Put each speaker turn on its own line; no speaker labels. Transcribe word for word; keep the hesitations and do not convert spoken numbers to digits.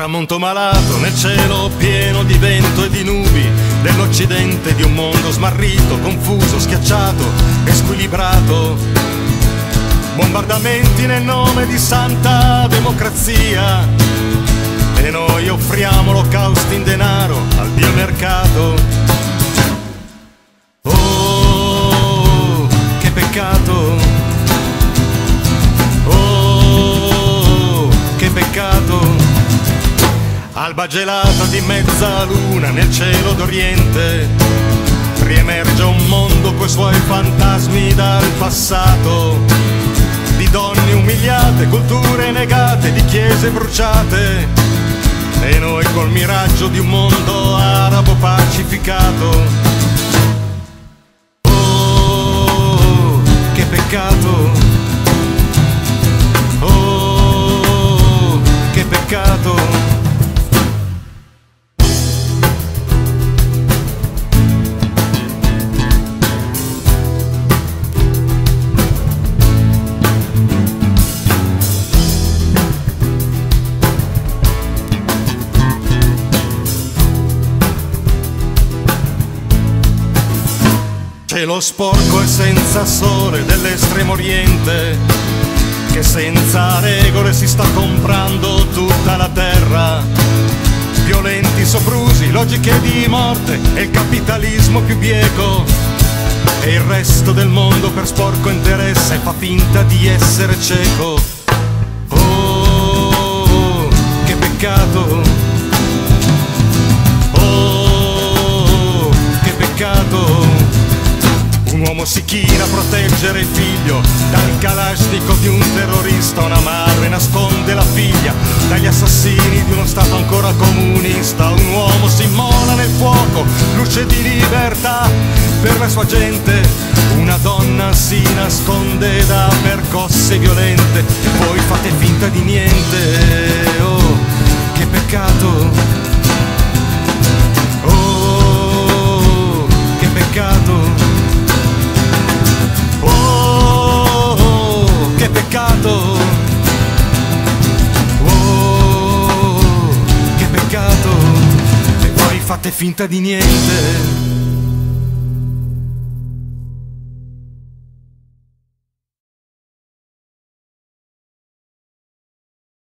tramonto malato nel cielo pieno di vento e di nubi dell'Occidente, di un mondo smarrito, confuso, schiacciato e squilibrato. Bombardamenti nel nome di santa democrazia e noi offriamo olocausti in denaro al biomercato. Oh, che peccato! Oh, che peccato! Alba gelata di mezzaluna nel cielo d'Oriente, riemerge un mondo coi suoi fantasmi dal passato, di donne umiliate, culture negate, di chiese bruciate, e noi col miraggio di un mondo arabo pacificato. Oh, che peccato! Oh, che peccato! Cielo sporco e senza sole dell'estremo oriente, che senza regole si sta comprando tutta la terra. Violenti soprusi, logiche di morte e il capitalismo più bieco, e il resto del mondo per sporco interesse fa finta di essere cieco. Oh, che peccato! Oh, che peccato! Un uomo si china a proteggere il figlio dal kalashnikov di un terrorista, una madre nasconde la figlia dagli assassini di uno stato ancora comunista. Un uomo si immola nel fuoco, luce di libertà per la sua gente, una donna si nasconde da percosse violente e voi fate finta di niente. Oh, che peccato! Oh, che peccato! Che peccato, oh, che peccato, e poi fate finta di niente.